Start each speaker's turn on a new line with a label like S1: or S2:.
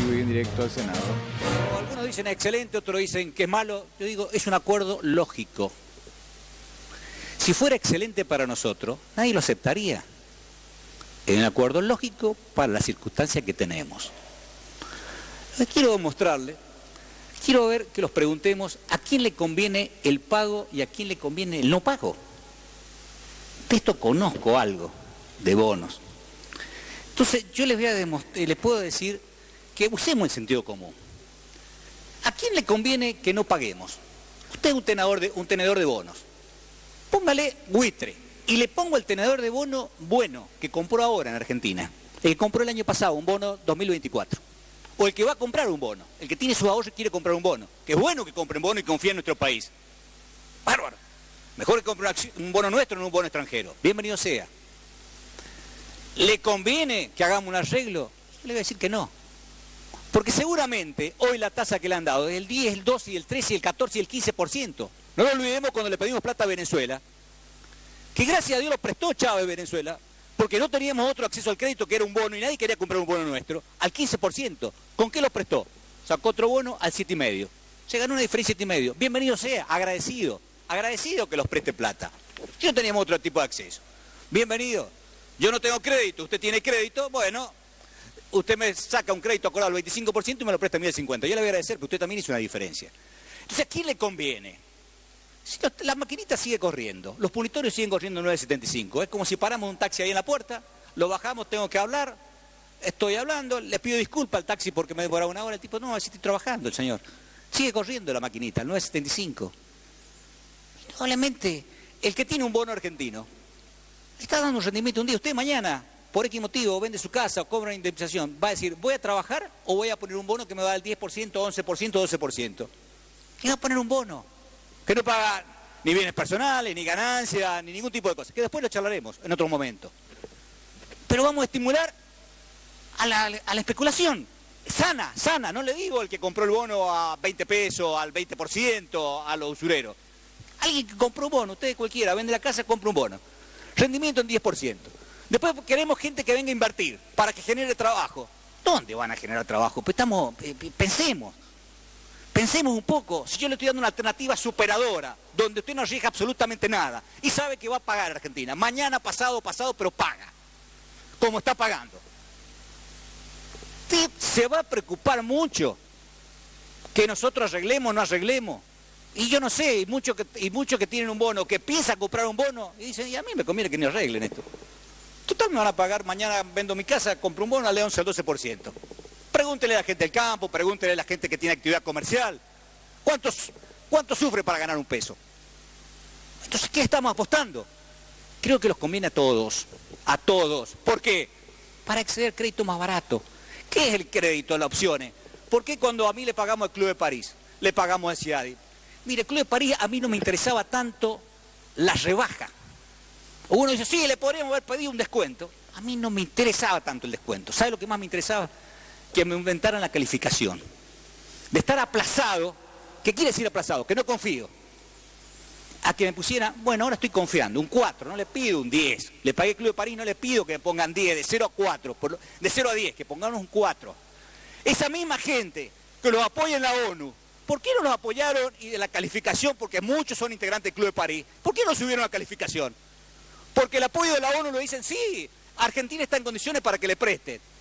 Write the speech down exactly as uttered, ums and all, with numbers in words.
S1: vivo y en directo al Senado.
S2: Algunos dicen excelente, otros dicen que es malo. Yo digo, es un acuerdo lógico. Si fuera excelente para nosotros, nadie lo aceptaría. Es un acuerdo lógico para la circunstancia que tenemos. Quiero mostrarle, quiero ver que los preguntemos a quién le conviene el pago y a quién le conviene el no pago. De esto conozco algo de bonos. Entonces yo les voy a demostrar, les puedo decir que usemos el sentido común. ¿A quién le conviene que no paguemos? Usted es un tenedor de, un tenedor de bonos. Póngale buitre y le pongo el tenedor de bono bueno que compró ahora en Argentina. El que compró el año pasado, un bono dos mil veinticuatro. O el que va a comprar un bono, el que tiene sus ahorros y quiere comprar un bono. Que es bueno que compre un bono y confíe en nuestro país. Bárbaro. Mejor que compre un bono nuestro, no un bono extranjero. Bienvenido sea. ¿Le conviene que hagamos un arreglo? Yo le voy a decir que no. Porque seguramente hoy la tasa que le han dado es el diez, el doce, y el trece, y el catorce y el quince por ciento. No lo olvidemos cuando le pedimos plata a Venezuela, que gracias a Dios lo prestó Chávez Venezuela, porque no teníamos otro acceso al crédito que era un bono y nadie quería comprar un bono nuestro, al quince por ciento. ¿Con qué lo prestó? Sacó otro bono al siete coma cinco. Se ganó una diferencia de siete coma cinco. Bienvenido sea, agradecido. Agradecido que los preste plata. Si no teníamos otro tipo de acceso. Bienvenido. Yo no tengo crédito, usted tiene crédito, bueno, usted me saca un crédito acordado al veinticinco por ciento y me lo presta a mí al cincuenta por ciento. Yo le voy a agradecer, porque usted también hizo una diferencia. Entonces, ¿a quién le conviene? Si no, la maquinita sigue corriendo, los punitorios siguen corriendo nueve setenta y cinco. Es como si paramos un taxi ahí en la puerta, lo bajamos, tengo que hablar, estoy hablando, le pido disculpas al taxi porque me demoraba una hora. El tipo, no, así estoy trabajando el señor. Sigue corriendo la maquinita, el nueve setenta y cinco. Probablemente el que tiene un bono argentino le está dando un rendimiento un día. Usted mañana, por X motivo, vende su casa o cobra una indemnización, va a decir, ¿voy a trabajar o voy a poner un bono que me va a dar el diez por ciento, once por ciento, doce por ciento? ¿Qué va a poner un bono? Que no paga ni bienes personales, ni ganancias, ni ningún tipo de cosas, que después lo charlaremos en otro momento. Pero vamos a estimular a la, a la especulación, sana, sana, no le digo el que compró el bono a veinte pesos, al veinte por ciento, a los usureros. Alguien que compró un bono, usted cualquiera, vende la casa, compra un bono. Rendimiento en diez por ciento. Después queremos gente que venga a invertir para que genere trabajo. ¿Dónde van a generar trabajo? Pues estamos, eh, pensemos. Pensemos un poco, si yo le estoy dando una alternativa superadora, donde usted no arriesga absolutamente nada, y sabe que va a pagar Argentina, mañana, pasado, pasado, pero paga, como está pagando. Usted se va a preocupar mucho que nosotros arreglemos o no arreglemos. Y yo no sé, y muchos que, y muchos que tienen un bono, que piensan comprar un bono, y dicen, y a mí me conviene que ni arreglen esto. Total, me van a pagar, mañana vendo mi casa, compro un bono al once, al doce por ciento. Pregúntele a la gente del campo, pregúntele a la gente que tiene actividad comercial. ¿Cuántos, cuánto sufre para ganar un peso? Entonces, ¿qué estamos apostando? Creo que los conviene a todos, a todos. ¿Por qué? Para acceder al crédito más barato. ¿Qué es el crédito, las opciones? ¿Por qué cuando a mí le pagamos al Club de París, le pagamos al CIADI? Mire, el Club de París a mí no me interesaba tanto la rebaja. Uno dice, sí, le podríamos haber pedido un descuento. A mí no me interesaba tanto el descuento. ¿Sabe lo que más me interesaba? Que me inventaran la calificación. De estar aplazado, ¿qué quiere decir aplazado? Que no confío. A que me pusieran, bueno, ahora estoy confiando, un cuatro, no le pido un diez. Le pagué al Club de París, no le pido que me pongan diez, de cero a cuatro, por, de cero a diez, que pongamos un cuatro. Esa misma gente que los apoya en la ONU, ¿por qué no los apoyaron y de la calificación? Porque muchos son integrantes del Club de París. ¿Por qué no subieron la calificación? Porque el apoyo de la ONU lo dicen, sí, Argentina está en condiciones para que le presten.